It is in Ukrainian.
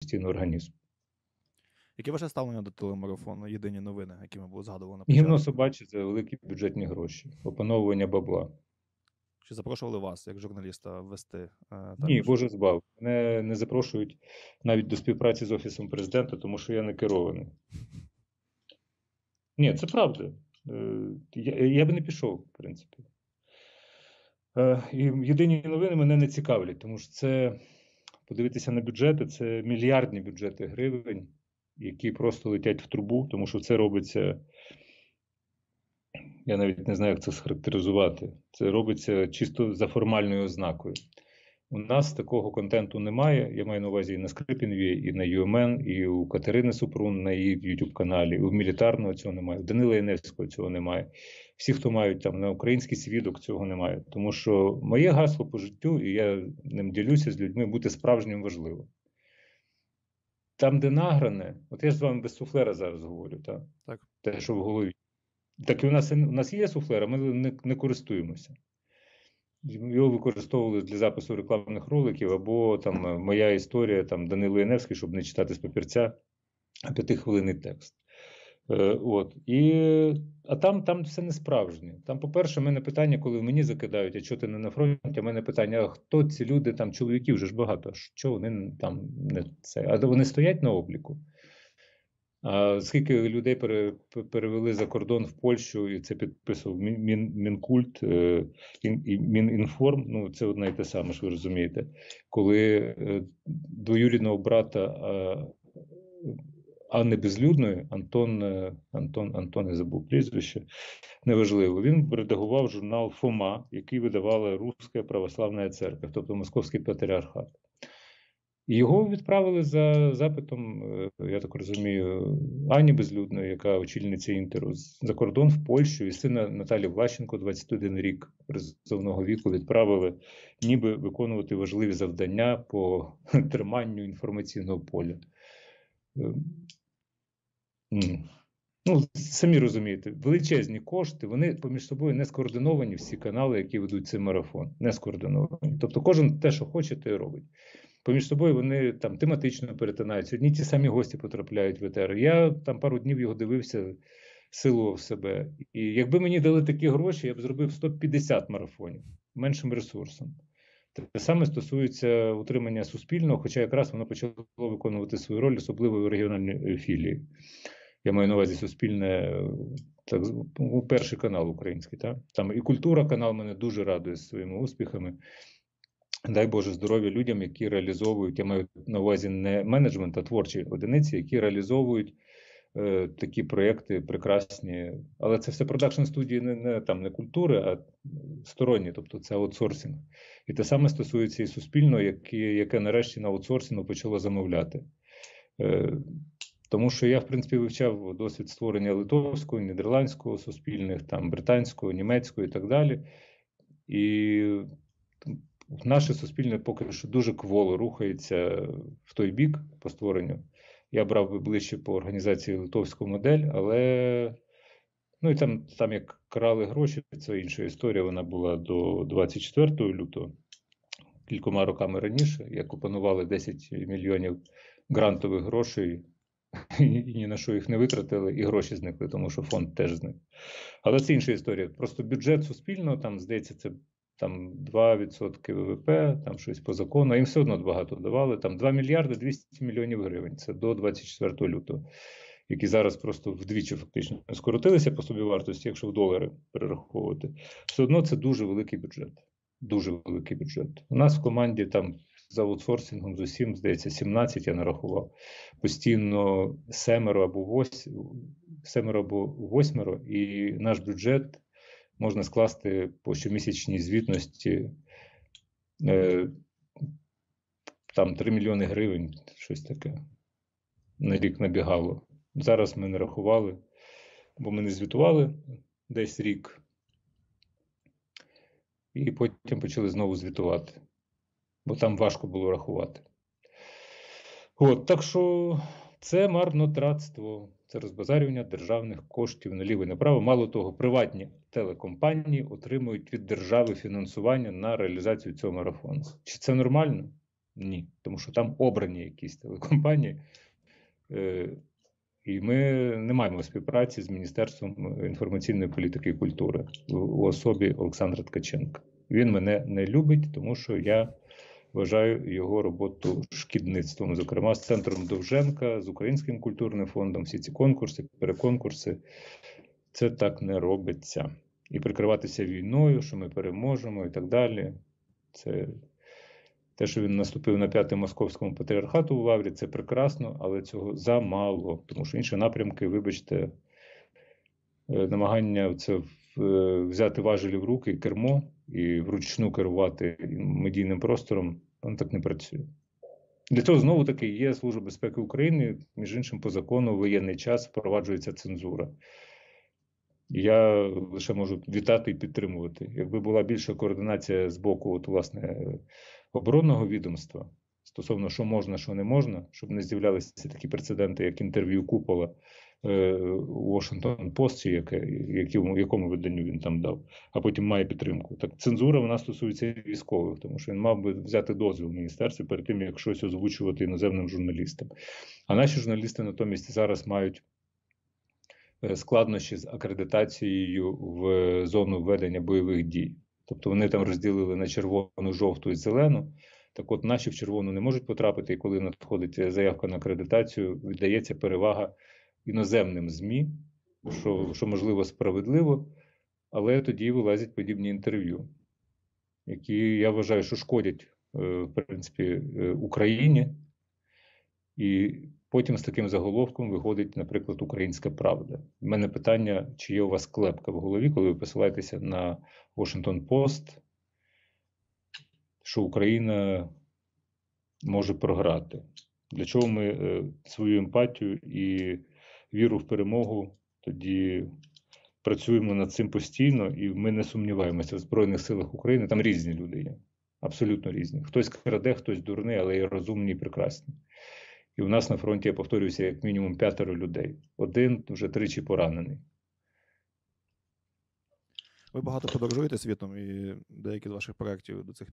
постійно організм. Яке ваше ставлення до телемарафону «Єдині новини», які ми було згадували на Гівно початку? собаче за великі бюджетні гроші, опановування бабла. Чи запрошували вас, як журналіста, вести Ні, також? Боже збав. Мене не запрошують навіть до співпраці з Офісом Президента, тому що я не керований. Ні, це правда. Я би не пішов, в принципі. І єдині новини мене не цікавлять, тому що це, подивитися на бюджети, це мільярдні бюджети гривень, які просто летять в трубу, тому що це робиться, я навіть не знаю, як це схарактеризувати, це робиться чисто за формальною ознакою. У нас такого контенту немає, я маю на увазі і на Скрипінві, і на UMN, і у Катерини Супрун на її YouTube-каналі, і у Мілітарного цього немає, у Данила Яневського цього немає. Всі, хто мають там на Український свідок, цього немає. Тому що моє гасло по життю, і я ним ділюся з людьми, бути справжнім важливо. Там, де награне, от я з вами без суфлера зараз говорю, так? Те, що в голові. Так і у нас є суфлер, а ми не користуємося. Його використовували для запису рекламних роликів, або там моя історія, там Данило Яневський, щоб не читати з папірця, а 5-хвилинний текст. А там все не справжнє. Там, по-перше, в мене питання, коли мені закидають, а чого ти не на фронті, а в мене питання, а хто ці люди, там чоловіків вже ж багато, що вони там не це, а вони стоять на обліку. А скільки людей перевели за кордон в Польщу, і це підписував Мінкульт і Мінінформ, ну це одне і те саме, ж ви розумієте, коли двоюрідного брата Анни Безлюдної, Антон, я забув прізвище, неважливо, він редагував журнал «Фома», який видавала Руська православна церква, тобто Московський патріархат. І його відправили за запитом, я так розумію, Ані Безлюдної, яка очільниця Інтеру, за кордон в Польщу, і сина Наталі Влащенко, 21 рік призовного віку, відправили ніби виконувати важливі завдання по триманню інформаційного поля. Ну, самі розумієте, величезні кошти, вони поміж собою не скоординовані, всі канали, які ведуть цей марафон, не скоординовані. Тобто кожен те, що хоче, те й робить. Поміж собою вони там тематично перетинаються, одні ті самі гості потрапляють в етер. Я там пару днів його дивився, силував себе. І якби мені дали такі гроші, я б зробив 150 марафонів, меншим ресурсом. Те саме стосується утримання Суспільного, хоча якраз воно почало виконувати свою роль, особливо в регіональній філії. Я маю на увазі Суспільне, так, перший канал український. Так? Там і Культура канал мене дуже радує своїми успіхами. Дай Боже здоров'я людям, які реалізовують, я маю на увазі не менеджмент, а творчі одиниці, які реалізовують такі проєкти прекрасні. Але це все продакшн-студії не культури, а сторонні, тобто це аутсорсинг. І те саме стосується і Суспільного, яке нарешті на аутсорсингу почало замовляти. Тому що я, в принципі, вивчав досвід створення литовського, нідерландського, суспільних, там, британського, німецького і так далі. І наше Суспільне поки що дуже кволо рухається в той бік по створенню. Я брав би ближче по організації литовську модель, але ну і там як крали гроші, це інша історія, вона була до 24 лютого, кількома роками раніше, як опанували 10 мільйонів грантових грошей, і ні на що їх не витратили, і гроші зникли, тому що фонд теж зник. Але це інша історія. Просто бюджет Суспільного, там, здається, це там 2% ВВП, там щось по закону, а їм все одно багато давали, там 2 мільярди 200 мільйонів гривень, це до 24 лютого, які зараз просто вдвічі фактично скоротилися по собівартості, якщо в долари перераховувати. Все одно це дуже великий бюджет, дуже великий бюджет. У нас в команді там за аутсорсингом з усім, здається, 17 я нарахував, постійно 7 або 8, і наш бюджет можна скласти по щомісячній звітності там 3 мільйони гривень, щось таке, на рік набігало. Зараз ми не рахували, бо ми не звітували десь рік, і потім почали знову звітувати, бо там важко було рахувати. Так що це марнотратство, це розбазарювання державних коштів наліво і направо. Мало того, приватні телекомпанії отримують від держави фінансування на реалізацію цього марафону. Чи це нормально? Ні. Тому що там обрані якісь телекомпанії. І ми не маємо співпраці з Міністерством інформаційної політики і культури у особі Олександра Ткаченка. Він мене не любить, тому що я вважаю його роботу шкідництвом, зокрема з центром Довженка, з Українським культурним фондом, всі ці конкурси, переконкурси. Це так не робиться. І прикриватися війною, що ми переможемо і так далі. Це те, що він наступив на 5-й Московському патріархату у Лаврі, це прекрасно, але цього замало. Тому що інші напрямки, вибачте, намагання це взяти важелі в руки, кермо і вручну керувати медійним простором, воно так не працює. Для цього знову-таки є Служба безпеки України, між іншим, по закону в воєнний час впроваджується цензура. Я лише можу вітати і підтримувати. Якби була більша координація з боку, от, власне, оборонного відомства стосовно що можна, що не можна, щоб не з'являлися такі прецеденти, як інтерв'ю Купола у Washington Post, якому виданню він там дав, а потім має підтримку. Так цензура вона стосується військових, тому що він мав би взяти дозвіл в міністерстві перед тим, як щось озвучувати іноземним журналістам. А наші журналісти натомість зараз мають складнощі з акредитацією в зону ведення бойових дій. Тобто вони там розділили на червону, жовту і зелену. Так от наші в червону не можуть потрапити, і коли надходить заявка на акредитацію, віддається перевага іноземним ЗМІ, що можливо справедливо, але тоді вилазять подібні інтерв'ю, які, я вважаю, що шкодять, в принципі, Україні. І потім з таким заголовком виходить, наприклад, «Українська правда». У мене питання, чи є у вас клепка в голові, коли ви посилаєтеся на Washington Post, що Україна може програти. Для чого ми свою емпатію і віру в перемогу тоді працюємо над цим постійно, і ми не сумніваємося в Збройних силах України. Там різні люди є, абсолютно різні. Хтось краде, хтось дурний, але і розумні, і прекрасні. І у нас на фронті, я повторююся, як мінімум 5 людей. Один вже тричі поранений. Ви багато подорожуєте світом, і деякі з ваших проєктів до цих